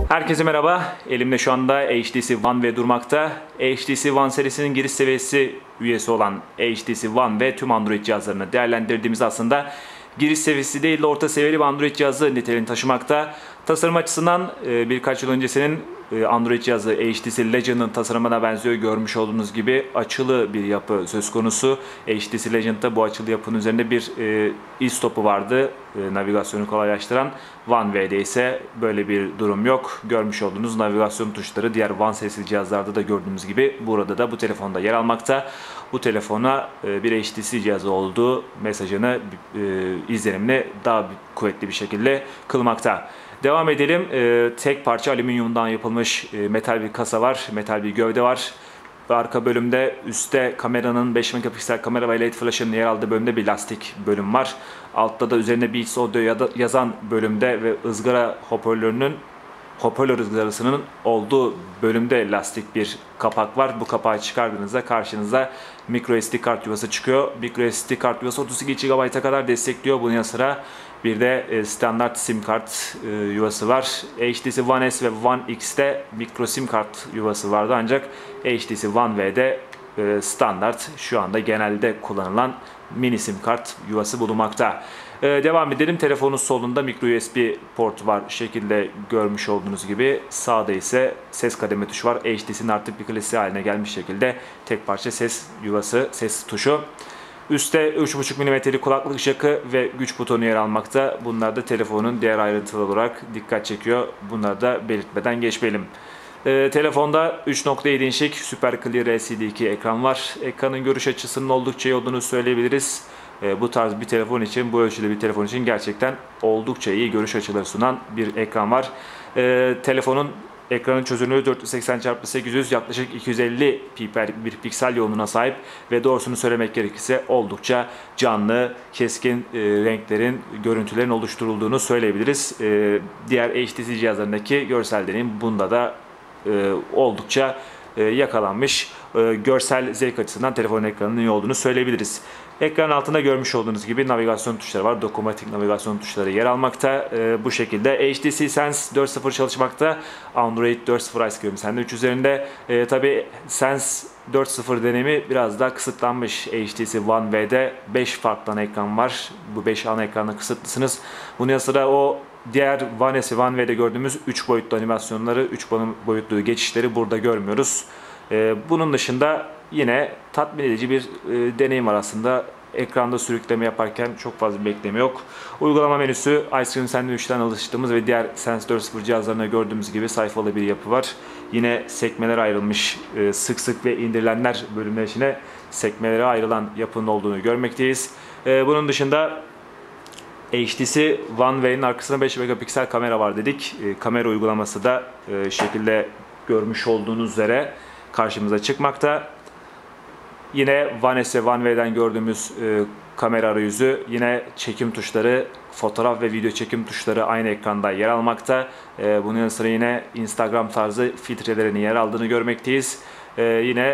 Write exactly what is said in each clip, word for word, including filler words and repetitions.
Herkese merhaba. Elimde şu anda H T C One V durmakta. H T C One serisinin giriş seviyesi üyesi olan H T C One ve tüm Android cihazlarını değerlendirdiğimiz aslında giriş seviyesi değil de orta seviyeli bir Android cihazı niteliğini taşımakta. Tasarım açısından birkaç yıl öncesinin Android cihazı H T C Legend'ın tasarımına benziyor. Görmüş olduğunuz gibi açılı bir yapı söz konusu. H T C Legend'da bu açılı yapının üzerinde bir e, iz topu vardı. E, navigasyonu kolaylaştıran. One V'de ise böyle bir durum yok. Görmüş olduğunuz navigasyon tuşları diğer One serisi cihazlarda da gördüğümüz gibi burada da bu telefonda yer almakta. Bu telefona e, bir H T C cihazı olduğu mesajını e, izlenimini daha kuvvetli bir şekilde kılmakta. Devam edelim. Ee, tek parça alüminyumdan yapılmış e, metal bir kasa var. Metal bir gövde var. Ve arka bölümde üstte kameranın beş megapiksel kamera ve L E D flash'ın yer aldığı bölümde bir lastik bölüm var. Altta da üzerinde Beats Audio yazan bölümde ve ızgara hoparlörünün hoparlör ızgarasının olduğu bölümde lastik bir kapak var. Bu kapağı çıkardığınızda karşınıza microSD kart yuvası çıkıyor. microSD kart yuvası otuz iki gigabayta kadar destekliyor. Bunun yanı sıra bir de standart sim kart yuvası var. H T C One S ve One X'te micro sim kart yuvası vardı ancak H T C One V'de standart şu anda genelde kullanılan mini sim kart yuvası bulunmakta. Devam edelim. Telefonun solunda micro U S B port var. Şekilde görmüş olduğunuz gibi. Sağda ise ses kademe tuşu var. H T C'nin artık bir klasiği haline gelmiş şekilde tek parça ses yuvası, ses tuşu. Üstte üç buçuk milimetrelik kulaklık jackı ve güç butonu yer almakta. Bunlar da telefonun diğer ayrıntılı olarak dikkat çekiyor. Bunları da belirtmeden geçmeyelim. Ee, telefonda üç nokta yedi inçlik Super Clear L C D iki ekran var. Ekranın görüş açısının oldukça iyi olduğunu söyleyebiliriz. Ee, bu tarz bir telefon için, bu ölçüde bir telefon için gerçekten oldukça iyi görüş açıları sunan bir ekran var. Ee, telefonun Ekranın çözünürlüğü dört yüz seksen çarpı sekiz yüz, yaklaşık iki yüz elli pi per bir piksel yoğunluğuna sahip ve doğrusunu söylemek gerekirse oldukça canlı, keskin e, renklerin, görüntülerin oluşturulduğunu söyleyebiliriz. E, diğer H T C cihazlarındaki görsel deneyim bunda da e, oldukça e, yakalanmış. E, görsel zevk açısından telefonun ekranının iyi olduğunu söyleyebiliriz. Ekranın altında görmüş olduğunuz gibi navigasyon tuşları var. Dokunmatik navigasyon tuşları yer almakta. E, bu şekilde H T C Sense dört nokta sıfır çalışmakta. Android dört nokta sıfır Ice Cream Sandwich üzerinde. E, Tabi Sense dört nokta sıfır deneyimi biraz daha kısıtlanmış. H T C One V'de beş farklı ana ekran var. Bu beş ana ekranla kısıtlısınız. Bunun yanı sıra o diğer One S ve One V'de gördüğümüz üç boyutlu animasyonları, üç boyutlu geçişleri burada görmüyoruz. E, bunun dışında yine tatmin edici bir e, deneyim var aslında. Ekranda sürükleme yaparken çok fazla bir bekleme yok. Uygulama menüsü Ice Cream Sandwich'ten alıştığımız ve diğer Sense dört nokta sıfır cihazlarında gördüğümüz gibi sayfalı bir yapı var. Yine sekmelere ayrılmış e, sık sık ve indirilenler bölümler içine sekmelere ayrılan yapının olduğunu görmekteyiz. E, bunun dışında H T C One V'nin arkasında beş megapiksel kamera var dedik. E, kamera uygulaması da e, şekilde görmüş olduğunuz üzere karşımıza çıkmakta. Yine One S ve One V'den gördüğümüz e, kamera arayüzü, yine çekim tuşları, fotoğraf ve video çekim tuşları aynı ekranda yer almakta. E, bunun yanı sıra yine Instagram tarzı filtrelerin yer aldığını görmekteyiz. E, yine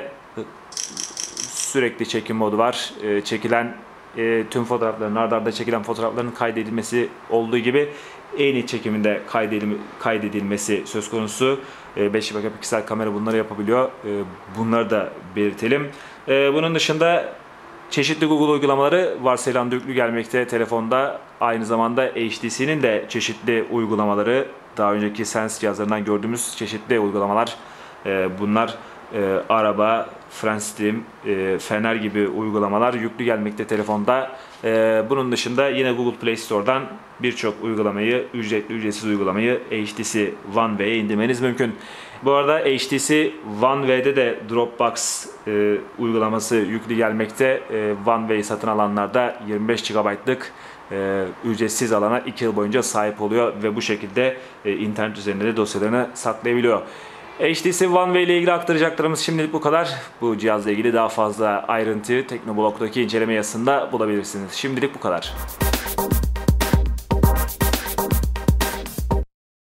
sürekli çekim modu var. E, çekilen e, tüm fotoğrafların, arda arda çekilen fotoğrafların kaydedilmesi olduğu gibi en iyi çekiminde kaydedilmesi söz konusu. E, beş megapiksel kamera bunları yapabiliyor. E, bunları da belirtelim. Bunun dışında çeşitli Google uygulamaları varsayılan yüklü gelmekte telefonda. Aynı zamanda H T C'nin de çeşitli uygulamaları, daha önceki Sense cihazlarından gördüğümüz çeşitli uygulamalar. Bunlar araba, Friendstream, Fener gibi uygulamalar yüklü gelmekte telefonda. Bunun dışında yine Google Play Store'dan birçok uygulamayı, ücretli ücretsiz uygulamayı H T C One V'ye indirmeniz mümkün. Bu arada H T C One V'de de Dropbox e, uygulaması yüklü gelmekte. E, One V'yi satın alanlarda yirmi beş gigabaytlık e, ücretsiz alana iki yıl boyunca sahip oluyor ve bu şekilde e, internet üzerinde de dosyalarını saklayabiliyor. H T C One V ile ilgili aktaracaklarımız şimdilik bu kadar. Bu cihazla ilgili daha fazla ayrıntı Teknoblog'daki inceleme yazısında bulabilirsiniz. Şimdilik bu kadar.